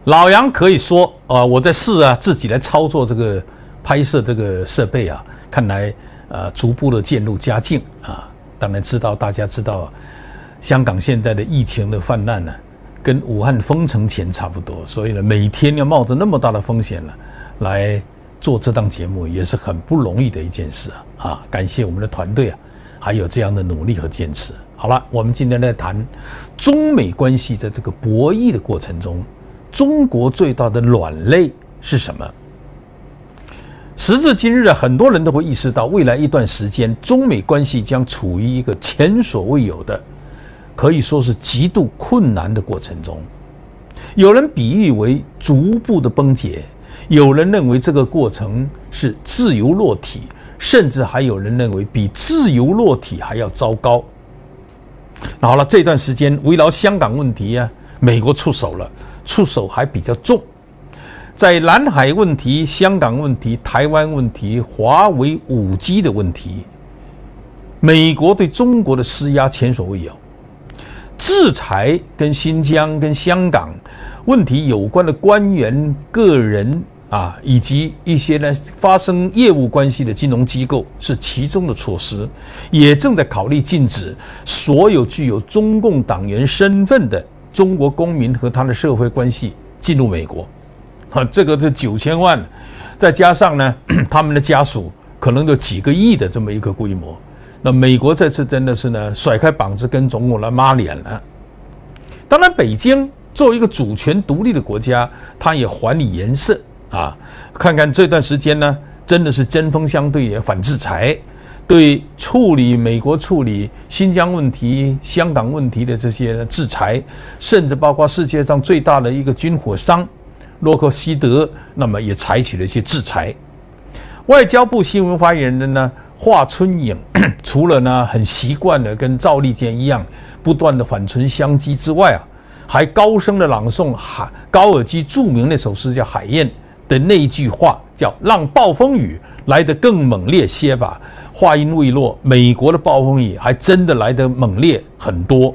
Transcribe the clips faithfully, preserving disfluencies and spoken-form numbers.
老杨可以说啊、呃，我在试啊，自己来操作这个拍摄这个设备啊，看来呃逐步的渐入佳境啊。当然知道大家知道，香港现在的疫情的泛滥呢、啊，跟武汉封城前差不多，所以呢，每天要冒着那么大的风险了，来做这档节目也是很不容易的一件事啊！啊，感谢我们的团队啊，还有这样的努力和坚持。好了，我们今天来谈中美关系在这个博弈的过程中，中国最大的软肋是什么？时至今日啊，很多人都会意识到，未来一段时间，中美关系将处于一个前所未有的，可以说是极度困难的过程中。有人比喻为逐步的崩解，有人认为这个过程是自由落体，甚至还有人认为比自由落体还要糟糕。好了，这段时间围绕香港问题啊，美国出手了，出手还比较重。在南海问题、香港问题、台湾问题、华为 五 G 的问题，美国对中国的施压前所未有。制裁跟新疆、跟香港问题有关的官员、个人啊，以及一些呢发生业务关系的金融机构是其中的措施，也正在考虑禁止所有具有中共党员身份的中国公民和他的社会关系进入美国。啊，这个是九千万，再加上呢，他们的家属可能有几个亿的这么一个规模。那美国这次真的是呢，甩开膀子跟中国来抹脸了。当然，北京作为一个主权独立的国家，它也还你颜色啊。看看这段时间呢，真的是针锋相对，也反制裁，对处理美国处理新疆问题、香港问题的这些制裁，甚至包括世界上最大的一个军火商洛克希德，那么也采取了一些制裁。外交部新闻发言人呢华春莹，除了呢很习惯的跟赵立坚一样不断的反唇相讥之外啊，还高声的朗诵海高尔基著名那首诗叫《海燕》的那一句话，叫“让暴风雨来得更猛烈些吧”。话音未落，美国的暴风雨还真的来得猛烈很多。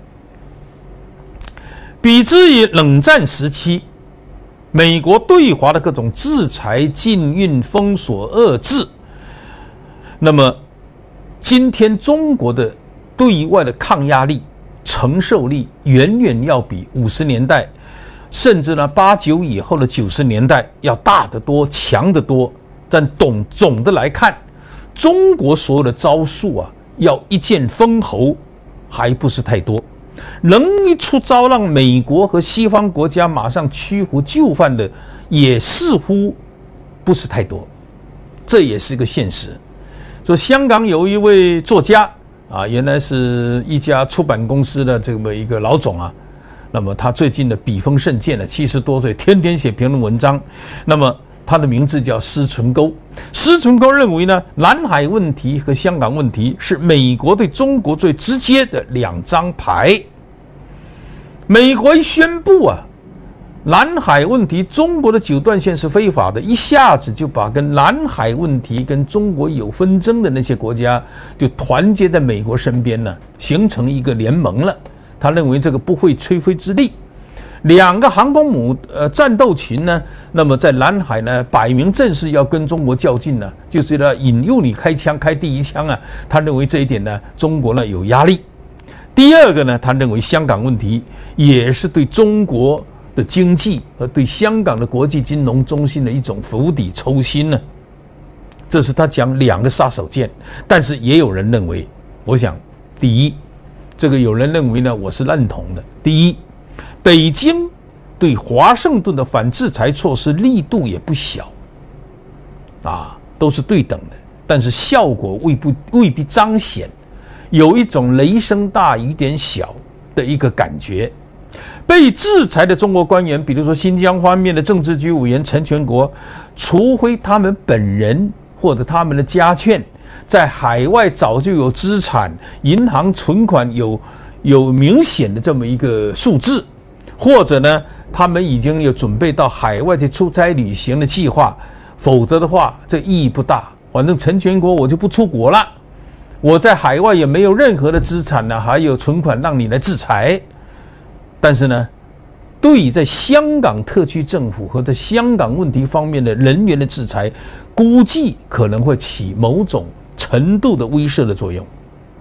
比之于冷战时期，美国对华的各种制裁、禁运、封锁、遏制，那么今天中国的对外的抗压力、承受力远远要比五十年代，甚至呢八九以后的九十年代要大得多、强得多。但总总的来看，中国所有的招数啊，要一剑封喉，还不是太多。能一出招让美国和西方国家马上驱逐就范的，也似乎不是太多，这也是一个现实。说香港有一位作家啊，原来是一家出版公司的这么一个老总啊，那么他最近的笔锋甚健了，七十多岁，天天写评论文章。那么他的名字叫施存沟。施存沟认为呢，南海问题和香港问题是美国对中国最直接的两张牌。美国一宣布啊，南海问题中国的九段线是非法的，一下子就把跟南海问题跟中国有纷争的那些国家就团结在美国身边呢，形成一个联盟了。他认为这个不会吹灰之力。两个航空母呃战斗群呢，那么在南海呢，摆明正是要跟中国较劲呢，就是要引诱你开枪，开第一枪啊。他认为这一点呢，中国呢有压力。第二个呢，他认为香港问题也是对中国的经济和对香港的国际金融中心的一种釜底抽薪呢。这是他讲两个杀手锏。但是也有人认为，我想第一，这个有人认为呢，我是认同的。第一，北京对华盛顿的反制裁措施力度也不小啊，都是对等的，但是效果未必未必彰显，有一种雷声大雨点小的一个感觉。被制裁的中国官员，比如说新疆方面的政治局委员陈全国，除非他们本人或者他们的家眷在海外早就有资产，银行存款有有明显的这么一个数字，或者呢，他们已经有准备到海外去出差旅行的计划，否则的话，这意义不大。反正陈全国我就不出国了，我在海外也没有任何的资产呢，还有存款让你来制裁。但是呢， 对于在香港特区政府和在香港问题方面的人员的制裁，估计可能会起某种程度的威慑的作用。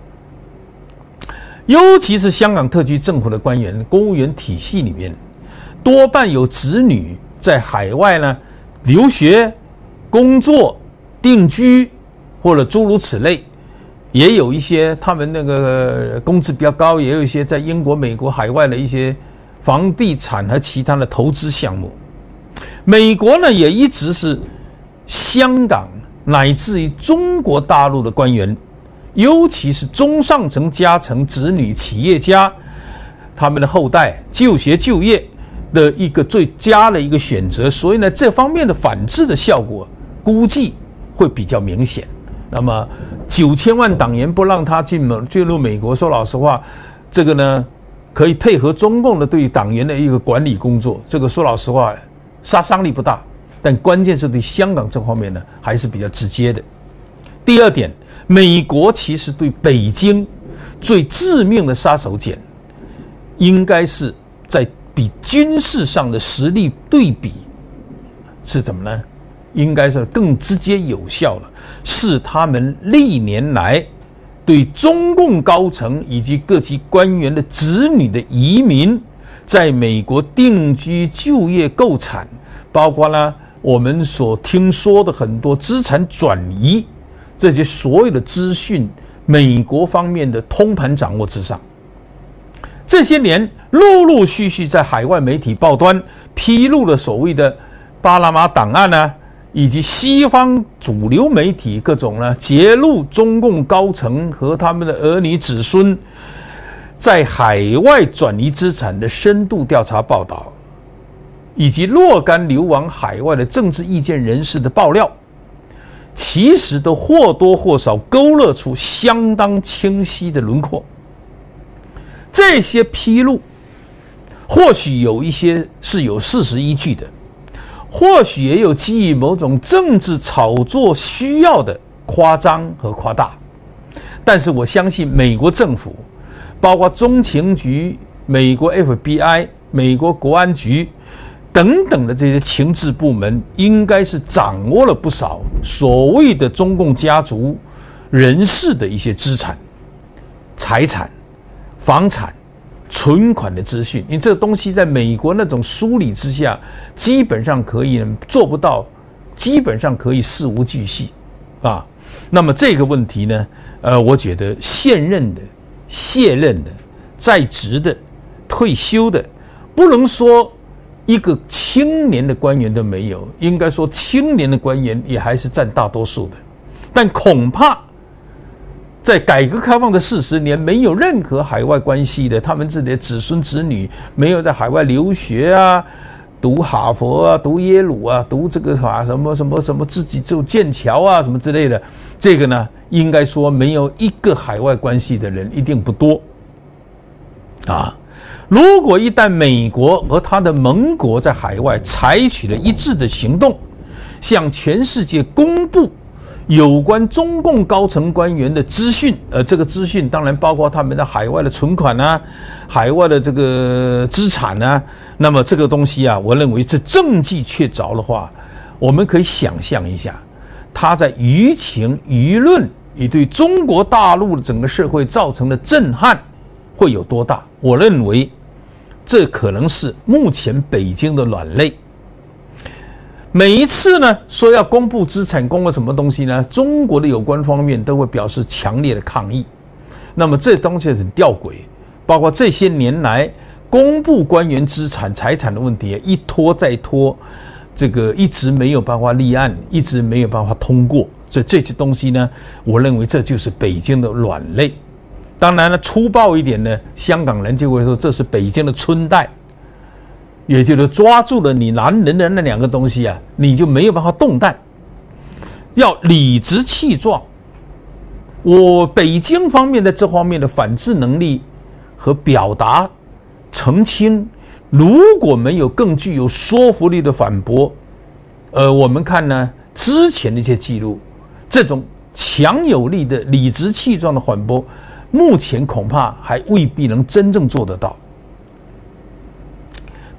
尤其是香港特区政府的官员，公务员体系里面，多半有子女在海外呢留学、工作、定居，或者诸如此类。也有一些他们那个工资比较高，也有一些在英国、美国、海外的一些房地产和其他的投资项目。美国呢，也一直是香港乃至于中国大陆的官员，尤其是中上层家层子女、企业家，他们的后代就学就业的一个最佳的一个选择。所以呢，这方面的反制的效果估计会比较明显。那么九千万党员不让他进进入美国，说老实话，这个呢可以配合中共的对党员的一个管理工作，这个说老实话杀伤力不大，但关键是对香港这方面呢还是比较直接的。第二点，美国其实对北京最致命的杀手锏，应该是在比军事上的实力对比是怎么呢？应该是更直接有效了，是他们历年来对中共高层以及各级官员的子女的移民，在美国定居就业购产，包括呢我们所听说的很多资产转移，这些所有的资讯，美国方面的通盘掌握之上。这些年陆陆续续在海外媒体报端披露了所谓的巴拿马档案呢，以及西方主流媒体各种呢揭露中共高层和他们的儿女子孙在海外转移资产的深度调查报道，以及若干流亡海外的政治意见人士的爆料，其实都或多或少勾勒出相当清晰的轮廓。这些披露或许有一些是有事实依据的，或许也有基于某种政治炒作需要的夸张和夸大，但是我相信美国政府，包括中情局、美国 F B I、美国国安局等等的这些情治部门，应该是掌握了不少所谓的中共家族人士的一些资产、财产、房产、存款的资讯，因为这个东西在美国那种梳理之下，基本上可以做不到，基本上可以事无巨细啊。那么这个问题呢，呃，我觉得现任的、卸任的、在职的、退休的，不能说一个青年的官员都没有，应该说青年的官员也还是占大多数的，但恐怕在改革开放的四十年，没有任何海外关系的，他们自己的子孙子女没有在海外留学啊，读哈佛啊，读耶鲁啊，读这个啊什么什么什么自己就剑桥啊什么之类的，这个呢，应该说没有一个海外关系的人一定不多啊。如果一旦美国和他的盟国在海外采取了一致的行动，向全世界公布有关中共高层官员的资讯，呃，这个资讯当然包括他们的海外的存款啊，海外的这个资产啊。那么这个东西啊，我认为是证据确凿的话，我们可以想象一下，它在舆情、舆论以对中国大陆的整个社会造成的震撼会有多大？我认为这可能是目前北京的软肋。每一次呢说要公布资产，公布什么东西呢？中国的有关方面都会表示强烈的抗议。那么这东西很吊诡，包括这些年来公布官员资产财产的问题一拖再拖，这个一直没有办法立案，一直没有办法通过。所以这些东西呢，我认为这就是北京的软肋。当然了，粗暴一点呢，香港人就会说这是北京的春袋。也就是抓住了你男人的那两个东西啊，你就没有办法动弹，要理直气壮。我北京方面的这方面的反制能力和表达澄清，如果没有更具有说服力的反驳，呃，我们看呢之前的一些记录，这种强有力的理直气壮的反驳，目前恐怕还未必能真正做得到。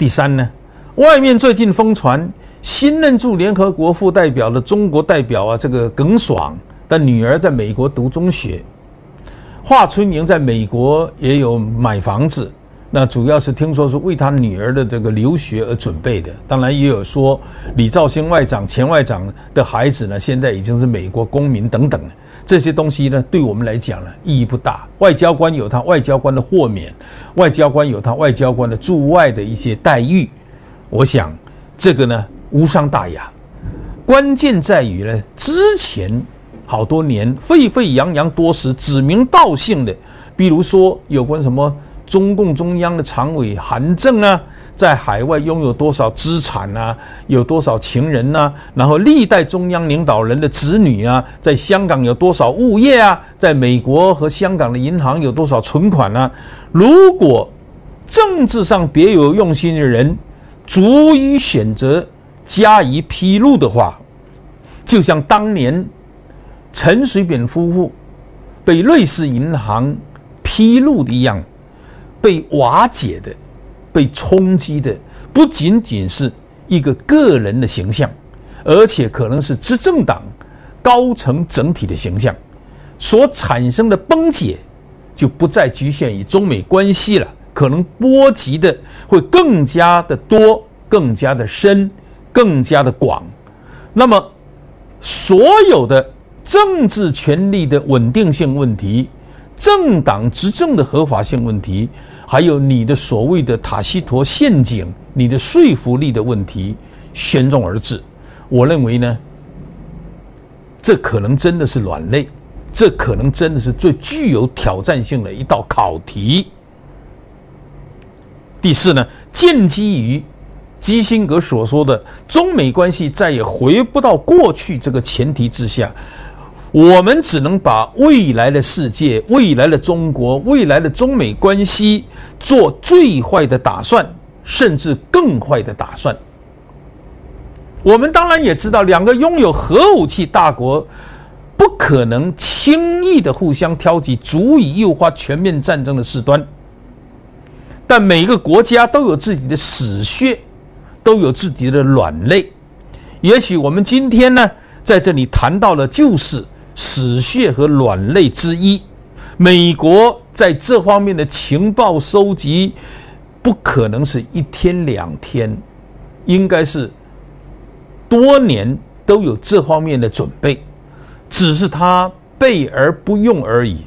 第三呢，外面最近疯传新任驻联合国副代表的中国代表啊，这个耿爽的女儿在美国读中学，华春莹在美国也有买房子。那主要是听说是为他女儿的这个留学而准备的，当然也有说李肇星外长、前外长的孩子呢，现在已经是美国公民等等了。这些东西呢，对我们来讲呢，意义不大。外交官有他外交官的豁免，外交官有他外交官的驻外的一些待遇，我想这个呢无伤大雅。关键在于呢，之前好多年沸沸扬扬多时、指名道姓的，比如说有关什么。中共中央的常委韩正啊，在海外拥有多少资产啊，有多少情人啊，然后历代中央领导人的子女啊，在香港有多少物业啊，在美国和香港的银行有多少存款啊。如果政治上别有用心的人足以选择加以披露的话，就像当年陈水扁夫妇被瑞士银行披露的一样，被瓦解的、被冲击的，不仅仅是一个个人的形象，而且可能是执政党高层整体的形象，所产生的崩解就不再局限于中美关系了，可能波及的会更加的多、更加的深、更加的广。那么，所有的政治权力的稳定性问题、政党执政的合法性问题，还有你的所谓的塔西佗陷阱、你的说服力的问题，旋踵而至。我认为呢，这可能真的是软肋，这可能真的是最具有挑战性的一道考题。第四呢，建基于基辛格所说的中美关系再也回不到过去这个前提之下，我们只能把未来的世界、未来的中国、未来的中美关系做最坏的打算，甚至更坏的打算。我们当然也知道，两个拥有核武器大国不可能轻易的互相挑起足以诱发全面战争的事端，但每个国家都有自己的死穴，都有自己的软肋。也许我们今天呢，在这里谈到了就是死穴和软肋之一。美国在这方面的情报收集不可能是一天两天，应该是多年都有这方面的准备，只是他备而不用而已。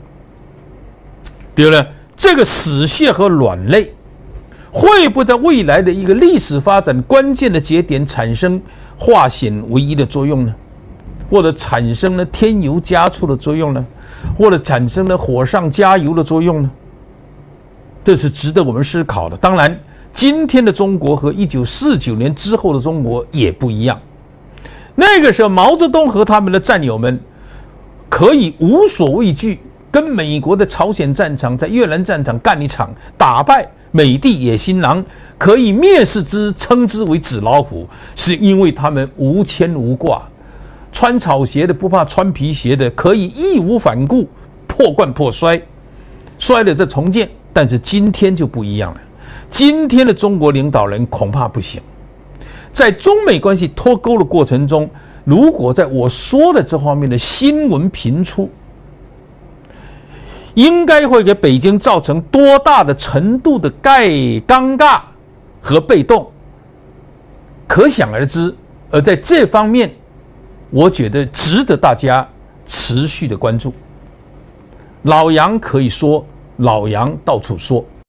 对了，这个死穴和软肋会不会在未来的一个历史发展关键的节点产生化险为夷的作用呢？或者产生了添油加醋的作用呢？或者产生了火上加油的作用呢？这是值得我们思考的。当然，今天的中国和一九四九年之后的中国也不一样。那个时候，毛泽东和他们的战友们可以无所畏惧，跟美国的朝鲜战场、在越南战场干一场，打败美帝野心狼，可以蔑视之，称之为纸老虎，是因为他们无牵无挂，穿草鞋的不怕穿皮鞋的，可以义无反顾，破罐破摔，摔了再重建。但是今天就不一样了，今天的中国领导人恐怕不行。在中美关系脱钩的过程中，如果在我说的这方面的新闻频出，应该会给北京造成多大的程度的尴尬和被动，可想而知。而在这方面，我觉得值得大家持续的关注。老杨可以说，老杨到处说。